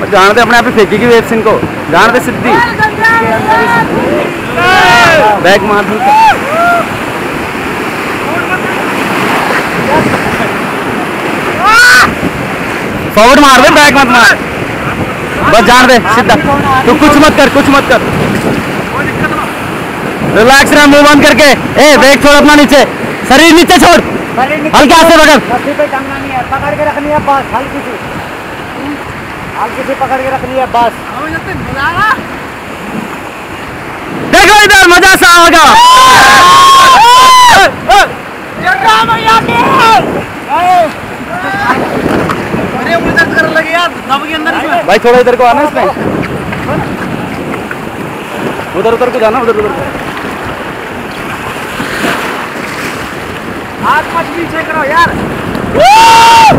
जान दे, अपने आप ही फेंकेगी वेब्स इनको, जान दे सिद्धि बैग मार दूँ। फॉरवर्ड मार दे, बैग मत मार, बस जान दे सीधा। तू कुछ मत कर, कुछ मत कर, रिलैक्स रह, मुंह बंद करके। ए बैग छोड़ अपना नीचे, शरीर नीचे छोड़, हल्के हाथ से पकड़, पकड़ के रखनी है बस, हल्की सी पकड़ के रखनी है बस। देखो इधर मजा सा होगा। भाई थोड़ा इधर को आना इसमें, उधर उधर को जाना, उधर उधर को। हाथ मत पीछे करो यार।